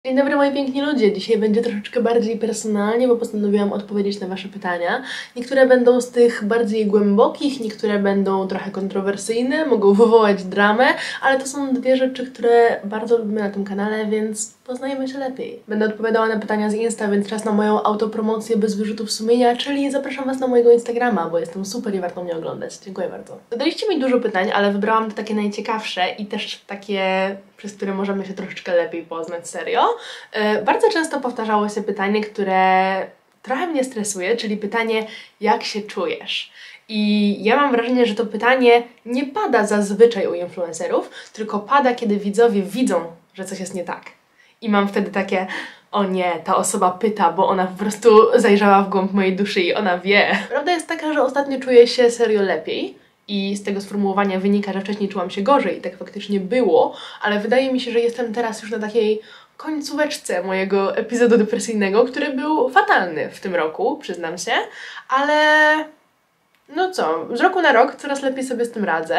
Dzień dobry moi piękni ludzie, dzisiaj będzie troszeczkę bardziej personalnie, bo postanowiłam odpowiedzieć na wasze pytania. Niektóre będą z tych bardziej głębokich, niektóre będą trochę kontrowersyjne, mogą wywołać dramę, ale to są dwie rzeczy, które bardzo lubimy na tym kanale, więc poznajemy się lepiej. Będę odpowiadała na pytania z Insta, więc czas na moją autopromocję bez wyrzutów sumienia, czyli zapraszam was na mojego Instagrama, bo jestem super i warto mnie oglądać. Dziękuję bardzo. Zadaliście mi dużo pytań, ale wybrałam te takie najciekawsze i też takie, przez które możemy się troszeczkę lepiej poznać, serio. Bardzo często powtarzało się pytanie, które trochę mnie stresuje, czyli pytanie, jak się czujesz? I ja mam wrażenie, że to pytanie nie pada zazwyczaj u influencerów, tylko pada, kiedy widzowie widzą, że coś jest nie tak. I mam wtedy takie, o nie, ta osoba pyta, bo ona po prostu zajrzała w głąb mojej duszy i ona wie. Prawda jest taka, że ostatnio czuję się serio lepiej. I z tego sformułowania wynika, że wcześniej czułam się gorzej i tak faktycznie było, ale wydaje mi się, że jestem teraz już na takiej końcóweczce mojego epizodu depresyjnego, który był fatalny w tym roku, przyznam się, ale no co, z roku na rok coraz lepiej sobie z tym radzę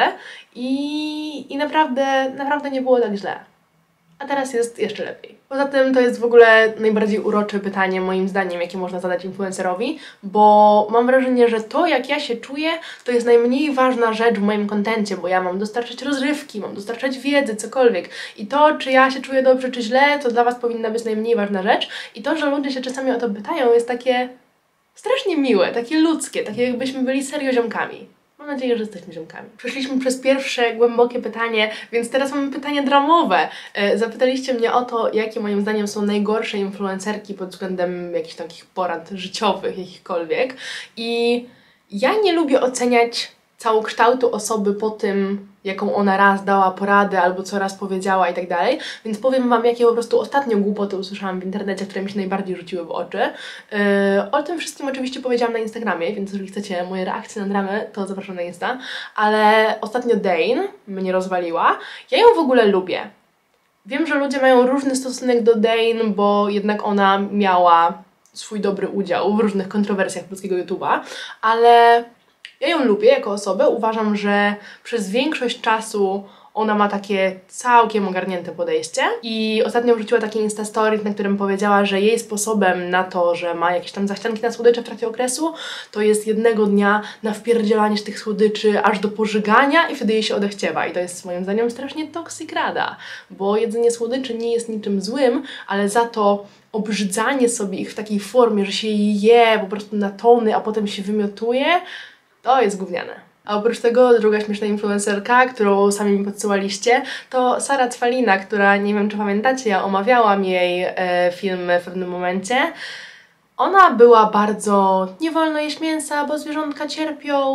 i naprawdę nie było tak źle. A teraz jest jeszcze lepiej. Poza tym to jest w ogóle najbardziej urocze pytanie moim zdaniem, jakie można zadać influencerowi, bo mam wrażenie, że to, jak ja się czuję, to jest najmniej ważna rzecz w moim kontencie, bo ja mam dostarczać rozrywki, mam dostarczać wiedzy, cokolwiek. I to, czy ja się czuję dobrze, czy źle, to dla was powinna być najmniej ważna rzecz. I to, że ludzie się czasami o to pytają, jest takie strasznie miłe, takie ludzkie, takie jakbyśmy byli serio ziomkami. Mam nadzieję, że jesteśmy ziomkami. Przeszliśmy przez pierwsze głębokie pytanie, więc teraz mamy pytanie dramowe. Zapytaliście mnie o to, jakie moim zdaniem są najgorsze influencerki pod względem jakichś takich porad życiowych, jakichkolwiek. I ja nie lubię oceniać całokształtu osoby po tym, jaką ona raz dała poradę, albo co raz powiedziała i tak dalej, więc powiem wam, jakie po prostu ostatnio głupoty usłyszałam w internecie, które mi się najbardziej rzuciły w oczy. O tym wszystkim oczywiście powiedziałam na Instagramie, więc jeżeli chcecie moje reakcje na dramę, to zapraszam na Insta, ale ostatnio Dane mnie rozwaliła. Ja ją w ogóle lubię. Wiem, że ludzie mają różny stosunek do Dane, bo jednak ona miała swój dobry udział w różnych kontrowersjach polskiego YouTube'a, ale ja ją lubię jako osobę, uważam, że przez większość czasu ona ma takie całkiem ogarnięte podejście i ostatnio wrzuciła taki Instastory, na którym powiedziała, że jej sposobem na to, że ma jakieś tam zachcianki na słodycze w trakcie okresu, to jest jednego dnia na wpierdzielanie się tych słodyczy aż do pożygania i wtedy jej się odechciewa. I to jest moim zdaniem strasznie toxic rada, bo jedzenie słodyczy nie jest niczym złym, ale za to obrzydzanie sobie ich w takiej formie, że się je po prostu na tony, a potem się wymiotuje, to jest gówniane. A oprócz tego druga śmieszna influencerka, którą sami mi podsyłaliście, to Sara Cwalina, która, nie wiem czy pamiętacie, ja omawiałam jej filmy w pewnym momencie. Ona była bardzo nie wolno jeść mięsa, bo zwierzątka cierpią,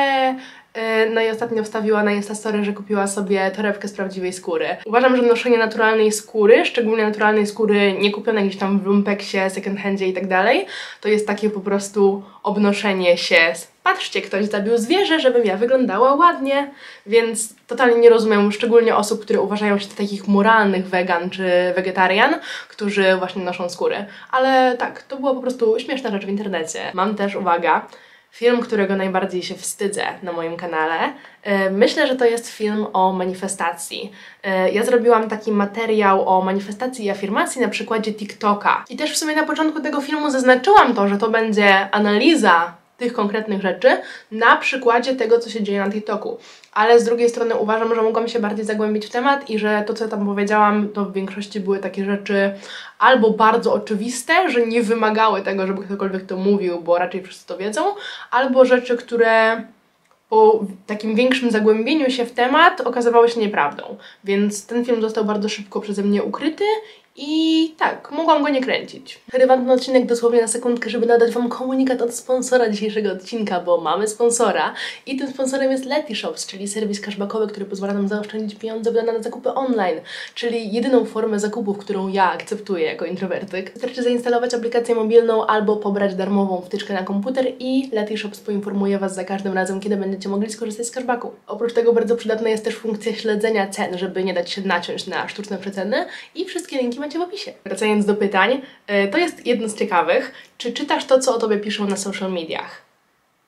no i ostatnio wstawiła na Instastory, że kupiła sobie torebkę z prawdziwej skóry. Uważam, że noszenie naturalnej skóry, szczególnie naturalnej skóry nie kupionej gdzieś tam w lumpeksie, second handzie i tak dalej, to jest takie po prostu obnoszenie się patrzcie, ktoś zabił zwierzę, żebym ja wyglądała ładnie, więc totalnie nie rozumiem szczególnie osób, które uważają się za takich moralnych wegan czy wegetarian, którzy właśnie noszą skóry. Ale tak, to była po prostu śmieszna rzecz w internecie. Mam też, uwaga, film, którego najbardziej się wstydzę na moim kanale. Myślę, że to jest film o manifestacji. Ja zrobiłam taki materiał o manifestacji i afirmacji na przykładzie TikToka. I też w sumie na początku tego filmu zaznaczyłam to, że to będzie analiza tych konkretnych rzeczy na przykładzie tego, co się dzieje na TikToku. Ale z drugiej strony uważam, że mogłam się bardziej zagłębić w temat i że to, co tam powiedziałam, to w większości były takie rzeczy albo bardzo oczywiste, że nie wymagały tego, żeby ktokolwiek to mówił, bo raczej wszyscy to wiedzą, albo rzeczy, które po takim większym zagłębieniu się w temat okazywały się nieprawdą. Więc ten film został bardzo szybko przeze mnie ukryty i tak, mogłam go nie kręcić. Przerywam ten odcinek dosłownie na sekundkę, żeby nadać wam komunikat od sponsora dzisiejszego odcinka, bo mamy sponsora i tym sponsorem jest Letyshops, czyli serwis cashbackowy, który pozwala nam zaoszczędzić pieniądze wydane na zakupy online, czyli jedyną formę zakupów, którą ja akceptuję jako introwertyk. Wystarczy zainstalować aplikację mobilną albo pobrać darmową wtyczkę na komputer i Letyshops poinformuje was za każdym razem, kiedy będziecie mogli skorzystać z cashbacku. Oprócz tego bardzo przydatna jest też funkcja śledzenia cen, żeby nie dać się naciąć na sztuczne przeceny i wszystkie linki macie w opisie. Wracając do pytań, to jest jedno z ciekawych. Czy czytasz to, co o tobie piszą na social mediach?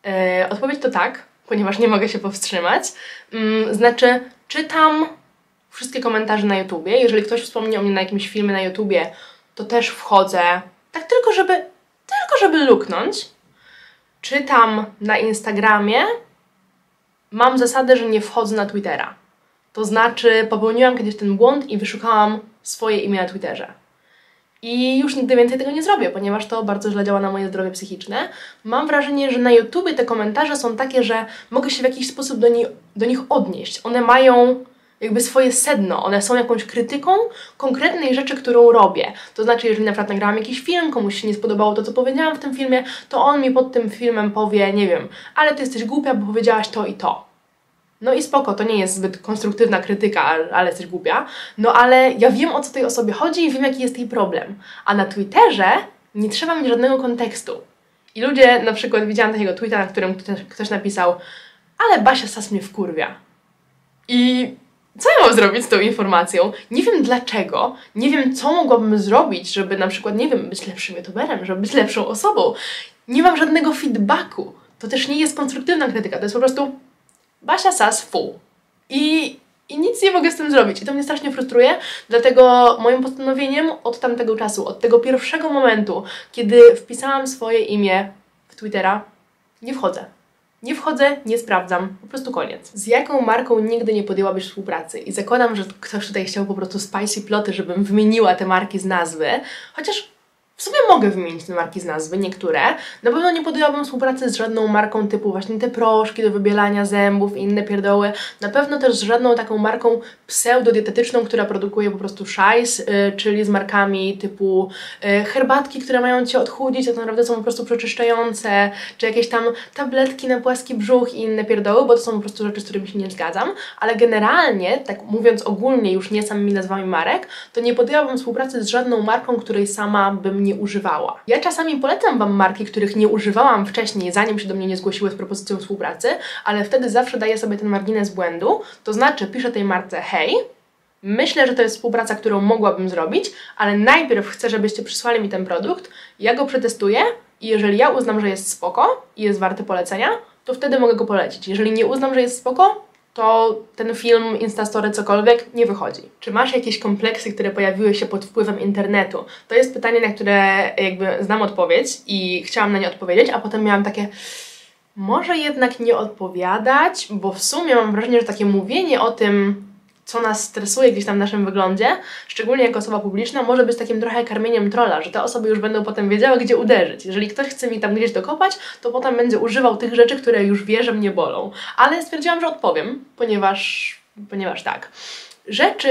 Odpowiedź to tak, ponieważ nie mogę się powstrzymać. Znaczy, czytam wszystkie komentarze na YouTubie. Jeżeli ktoś wspomni o mnie na jakimś filmie na YouTubie, to też wchodzę, tak tylko żeby luknąć. Czytam na Instagramie. Mam zasadę, że nie wchodzę na Twittera. To znaczy popełniłam kiedyś ten błąd i wyszukałam swoje imię na Twitterze. I już nigdy więcej tego nie zrobię, ponieważ to bardzo źle działa na moje zdrowie psychiczne. Mam wrażenie, że na YouTubie te komentarze są takie, że mogę się w jakiś sposób do nich odnieść. One mają jakby swoje sedno, one są jakąś krytyką konkretnej rzeczy, którą robię. To znaczy, jeżeli na przykład nagrałam jakiś film, komuś się nie spodobało to, co powiedziałam w tym filmie, to on mi pod tym filmem powie, nie wiem, ale ty jesteś głupia, bo powiedziałaś to i to. No i spoko, to nie jest zbyt konstruktywna krytyka, ale jesteś głupia. No ale ja wiem, o co tej osobie chodzi i wiem, jaki jest jej problem. A na Twitterze nie trzeba mieć żadnego kontekstu. I ludzie, na przykład widziałam takiego tweeta, na którym ktoś napisał, ale Basia Sas mnie wkurwia. I co ja mam zrobić z tą informacją? Nie wiem dlaczego, nie wiem, co mogłabym zrobić, żeby na przykład, nie wiem, być lepszym youtuberem, żeby być lepszą osobą. Nie mam żadnego feedbacku. To też nie jest konstruktywna krytyka, to jest po prostu Basia Sas full. I nic nie mogę z tym zrobić. I to mnie strasznie frustruje, dlatego moim postanowieniem od tamtego czasu, od tego pierwszego momentu, kiedy wpisałam swoje imię w Twittera, nie wchodzę. Nie wchodzę, nie sprawdzam, po prostu koniec. Z jaką marką nigdy nie podjęłabyś współpracy? I zakładam, że ktoś tutaj chciał po prostu spicy ploty, żebym wymieniła te marki z nazwy, chociaż w sumie mogę wymienić te marki z nazwy, niektóre. Na pewno nie podjęłabym współpracy z żadną marką typu właśnie te proszki do wybielania zębów i inne pierdoły. Na pewno też z żadną taką marką pseudodietetyczną, która produkuje po prostu szajs, czyli z markami typu herbatki, które mają Cię odchudzić, a to naprawdę są po prostu przeczyszczające, czy jakieś tam tabletki na płaski brzuch i inne pierdoły, bo to są po prostu rzeczy, z którymi się nie zgadzam. Ale generalnie, tak mówiąc ogólnie, już nie samymi nazwami marek, to nie podjęłabym współpracy z żadną marką, której sama bym nie używała. Ja czasami polecam Wam marki, których nie używałam wcześniej, zanim się do mnie nie zgłosiły z propozycją współpracy, ale wtedy zawsze daję sobie ten margines błędu, to znaczy piszę tej marce hej, myślę, że to jest współpraca, którą mogłabym zrobić, ale najpierw chcę, żebyście przysłali mi ten produkt, ja go przetestuję i jeżeli ja uznam, że jest spoko i jest warty polecenia, to wtedy mogę go polecić. Jeżeli nie uznam, że jest spoko, to ten film, Instastory, cokolwiek nie wychodzi. Czy masz jakieś kompleksy, które pojawiły się pod wpływem internetu? To jest pytanie, na które jakby znam odpowiedź i chciałam na nie odpowiedzieć, a potem miałam takie, może jednak nie odpowiadać, bo w sumie mam wrażenie, że takie mówienie o tym, co nas stresuje gdzieś tam w naszym wyglądzie, szczególnie jako osoba publiczna, może być takim trochę karmieniem trolla, że te osoby już będą potem wiedziały, gdzie uderzyć. Jeżeli ktoś chce mi tam gdzieś dokopać, to potem będzie używał tych rzeczy, które już wie, że mnie bolą. Ale stwierdziłam, że odpowiem, ponieważ tak. Rzeczy,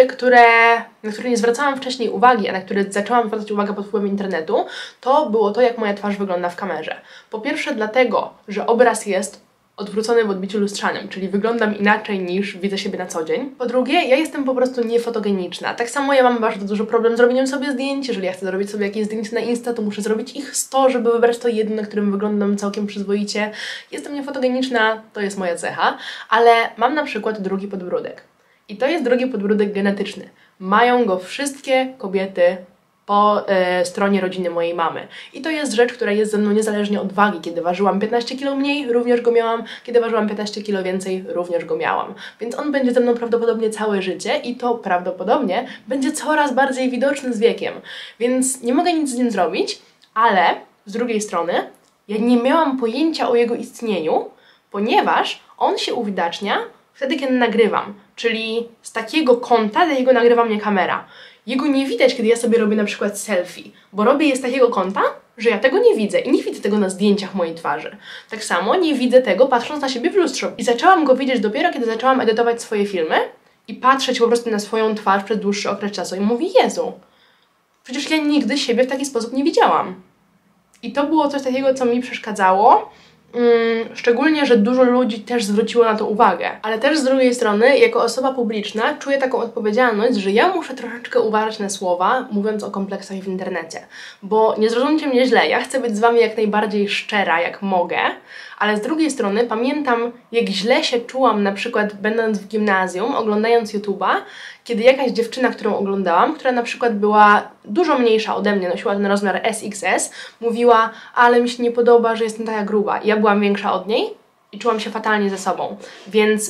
na które nie zwracałam wcześniej uwagi, a na które zaczęłam zwracać uwagę pod wpływem internetu, to było to, jak moja twarz wygląda w kamerze. Po pierwsze dlatego, że obraz jest odwrócony w odbiciu lustrzanym, czyli wyglądam inaczej niż widzę siebie na co dzień. Po drugie, ja jestem po prostu niefotogeniczna. Tak samo ja mam bardzo duży problem z robieniem sobie zdjęć. Jeżeli ja chcę zrobić sobie jakieś zdjęcie na Insta, to muszę zrobić ich 100, żeby wybrać to jedno, na którym wyglądam całkiem przyzwoicie. Jestem niefotogeniczna, to jest moja cecha, ale mam na przykład drugi podbródek. I to jest drugi podbródek genetyczny. Mają go wszystkie kobiety po stronie rodziny mojej mamy. I to jest rzecz, która jest ze mną niezależnie od wagi. Kiedy ważyłam 15 kg mniej, również go miałam. Kiedy ważyłam 15 kg więcej, również go miałam. Więc on będzie ze mną prawdopodobnie całe życie i to prawdopodobnie będzie coraz bardziej widoczny z wiekiem. Więc nie mogę nic z nim zrobić, ale z drugiej strony ja nie miałam pojęcia o jego istnieniu, ponieważ on się uwidacznia wtedy, kiedy nagrywam. Czyli z takiego kąta, do jego nagrywa mnie kamera. Jego nie widać, kiedy ja sobie robię na przykład selfie, bo robię je z takiego kąta, że ja tego nie widzę i nie widzę tego na zdjęciach mojej twarzy. Tak samo nie widzę tego patrząc na siebie w lustrze. I zaczęłam go widzieć dopiero, kiedy zaczęłam edytować swoje filmy i patrzeć po prostu na swoją twarz przez dłuższy okres czasu i mówię, Jezu, przecież ja nigdy siebie w taki sposób nie widziałam. I to było coś takiego, co mi przeszkadzało. Szczególnie, że dużo ludzi też zwróciło na to uwagę. Ale też z drugiej strony, jako osoba publiczna, czuję taką odpowiedzialność, że ja muszę troszeczkę uważać na słowa, mówiąc o kompleksach w internecie. Bo nie zrozumcie mnie źle, ja chcę być z Wami jak najbardziej szczera, jak mogę, ale z drugiej strony pamiętam, jak źle się czułam, na przykład będąc w gimnazjum, oglądając YouTube'a, kiedy jakaś dziewczyna, którą oglądałam, która na przykład była dużo mniejsza ode mnie, nosiła ten rozmiar SXS, mówiła, ale mi się nie podoba, że jestem taka gruba. I ja byłam większa od niej i czułam się fatalnie ze sobą. Więc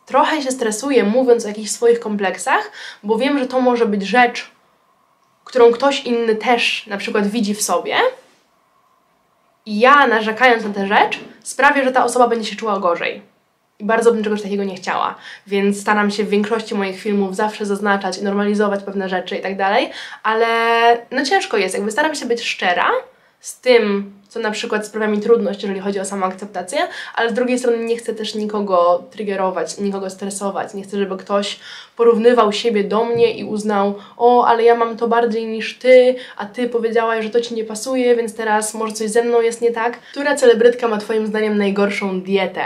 trochę się stresuję, mówiąc o jakichś swoich kompleksach, bo wiem, że to może być rzecz, którą ktoś inny też na przykład widzi w sobie i ja, narzekając na tę rzecz, sprawię, że ta osoba będzie się czuła gorzej. I bardzo bym czegoś takiego nie chciała, więc staram się w większości moich filmów zawsze zaznaczać i normalizować pewne rzeczy i tak dalej, ale no ciężko jest, jakby staram się być szczera z tym, co na przykład sprawia mi trudność, jeżeli chodzi o samoakceptację, ale z drugiej strony nie chcę też nikogo triggerować, nikogo stresować, nie chcę, żeby ktoś porównywał siebie do mnie i uznał, o, ale ja mam to bardziej niż ty, a ty powiedziałaś, że to ci nie pasuje, więc teraz może coś ze mną jest nie tak. Która celebrytka ma twoim zdaniem najgorszą dietę?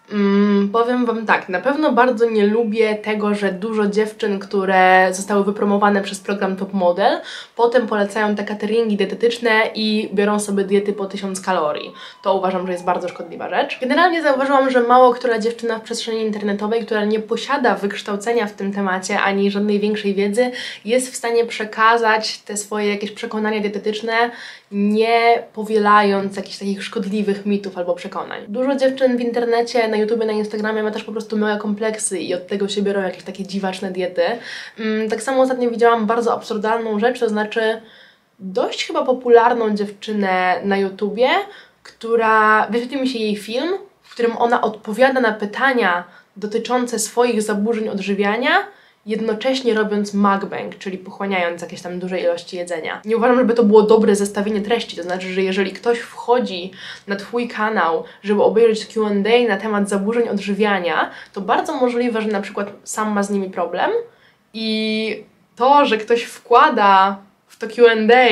Powiem wam tak, na pewno bardzo nie lubię tego, że dużo dziewczyn, które zostały wypromowane przez program Top Model, potem polecają te cateringi dietetyczne i biorą sobie diety po 1000 kalorii. To uważam, że jest bardzo szkodliwa rzecz. Generalnie zauważyłam, że mało która dziewczyna w przestrzeni internetowej, która nie posiada wykształcenia w tym temacie, ani żadnej większej wiedzy, jest w stanie przekazać te swoje jakieś przekonania dietetyczne, nie powielając jakichś takich szkodliwych mitów albo przekonań. Dużo dziewczyn w internecie, na YouTubie, na Instagramie ma też po prostu małe kompleksy i od tego się biorą jakieś takie dziwaczne diety. Tak samo ostatnio widziałam bardzo absurdalną rzecz, to znaczy dość chyba popularną dziewczynę na YouTubie, która, wyświetlił mi się jej film, w którym ona odpowiada na pytania dotyczące swoich zaburzeń odżywiania, jednocześnie robiąc mukbang, czyli pochłaniając jakieś tam duże ilości jedzenia. Nie uważam, żeby to było dobre zestawienie treści, to znaczy, że jeżeli ktoś wchodzi na twój kanał, żeby obejrzeć Q&A na temat zaburzeń odżywiania, to bardzo możliwe, że na przykład sam ma z nimi problem i to, że ktoś wkłada w to Q&A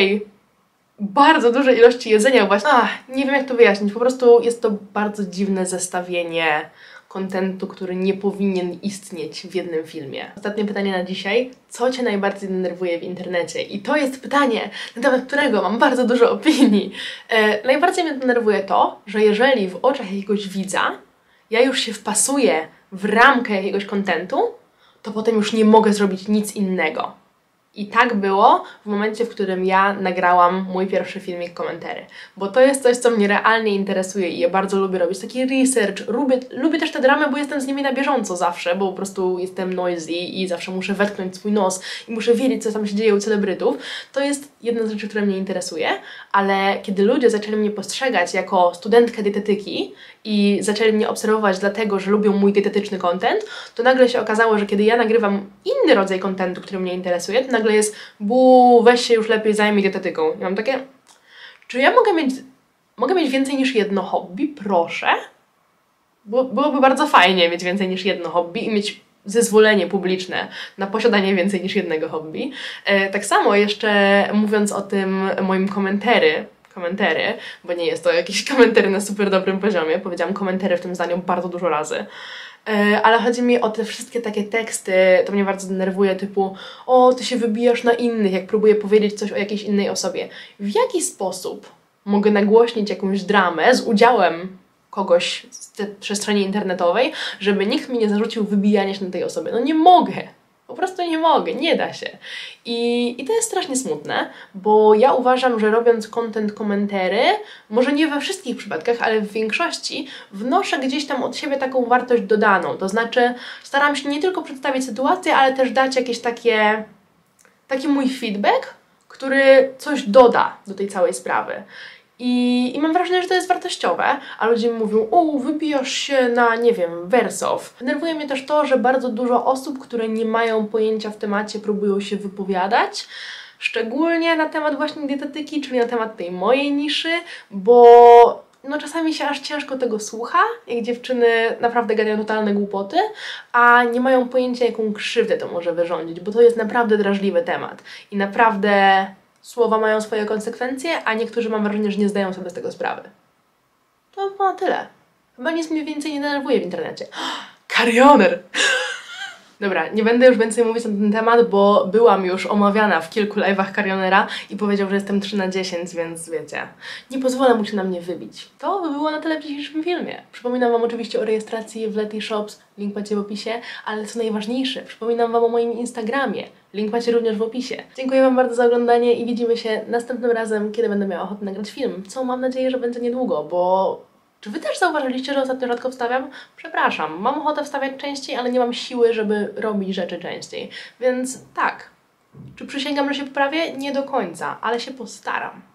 bardzo duże ilości jedzenia właśnie, nie wiem jak to wyjaśnić, po prostu jest to bardzo dziwne zestawienie kontentu, który nie powinien istnieć w jednym filmie. Ostatnie pytanie na dzisiaj. Co Cię najbardziej denerwuje w internecie? I to jest pytanie, na temat którego mam bardzo dużo opinii. Najbardziej mnie denerwuje to, że jeżeli w oczach jakiegoś widza ja już się wpasuję w ramkę jakiegoś kontentu, to potem już nie mogę zrobić nic innego. I tak było w momencie, w którym ja nagrałam mój pierwszy filmik komentary. Bo to jest coś, co mnie realnie interesuje i ja bardzo lubię robić taki research. Lubię też te dramy, bo jestem z nimi na bieżąco zawsze, bo po prostu jestem noisy i zawsze muszę wetknąć swój nos i muszę wiedzieć, co tam się dzieje u celebrytów. To jest jedna z rzeczy, która mnie interesuje, ale kiedy ludzie zaczęli mnie postrzegać jako studentkę dietetyki i zaczęli mnie obserwować dlatego, że lubią mój dietetyczny content, to nagle się okazało, że kiedy ja nagrywam inny rodzaj contentu, który mnie interesuje, to nagle jest weź się już lepiej zajmij dietetyką. Ja mam takie, czy ja mogę mieć więcej niż jedno hobby? Proszę. Byłoby bardzo fajnie mieć więcej niż jedno hobby i mieć zezwolenie publiczne na posiadanie więcej niż jednego hobby. Tak samo jeszcze mówiąc o tym moim komentary, bo nie jest to jakiś komentary na super dobrym poziomie, powiedziałam komentary w tym zdaniu bardzo dużo razy. Ale chodzi mi o te wszystkie takie teksty, to mnie bardzo denerwuje, typu o, ty się wybijasz na innych, jak próbuję powiedzieć coś o jakiejś innej osobie. W jaki sposób mogę nagłośnić jakąś dramę z udziałem kogoś z tej przestrzeni internetowej, żeby nikt mi nie zarzucił wybijania się na tej osobie? No nie mogę. Po prostu nie mogę, nie da się. I to jest strasznie smutne, bo ja uważam, że robiąc content komentary, może nie we wszystkich przypadkach, ale w większości wnoszę gdzieś tam od siebie taką wartość dodaną. To znaczy staram się nie tylko przedstawić sytuację, ale też dać jakieś taki mój feedback, który coś doda do tej całej sprawy. I mam wrażenie, że to jest wartościowe, a ludzie mi mówią, wybijasz się na, nie wiem, Wersow. Denerwuje mnie też to, że bardzo dużo osób, które nie mają pojęcia w temacie, próbują się wypowiadać, szczególnie na temat właśnie dietetyki, czyli na temat tej mojej niszy, bo no czasami się aż ciężko tego słucha, jak dziewczyny naprawdę gadają totalne głupoty, a nie mają pojęcia, jaką krzywdę to może wyrządzić, bo to jest naprawdę drażliwy temat i naprawdę słowa mają swoje konsekwencje, a niektórzy, mam wrażenie, że nie zdają sobie z tego sprawy. To chyba na tyle. Chyba nic mnie więcej nie denerwuje w internecie. Karioner! Dobra, nie będę już więcej mówić na ten temat, bo byłam już omawiana w kilku live'ach Karionera i powiedział, że jestem 3/10, więc wiecie, nie pozwolę mu się na mnie wybić. To by było na tyle w dzisiejszym filmie. Przypominam wam oczywiście o rejestracji w Leti Shops, link macie w opisie, ale co najważniejsze, przypominam wam o moim Instagramie, link macie również w opisie. Dziękuję wam bardzo za oglądanie i widzimy się następnym razem, kiedy będę miała ochotę nagrać film, co mam nadzieję, że będzie niedługo, bo Czy Wy też zauważyliście, że ostatnio rzadko wstawiam? Przepraszam, mam ochotę wstawiać częściej, ale nie mam siły, żeby robić rzeczy częściej. Więc tak. Czy przysięgam, że się poprawię? Nie do końca, ale się postaram.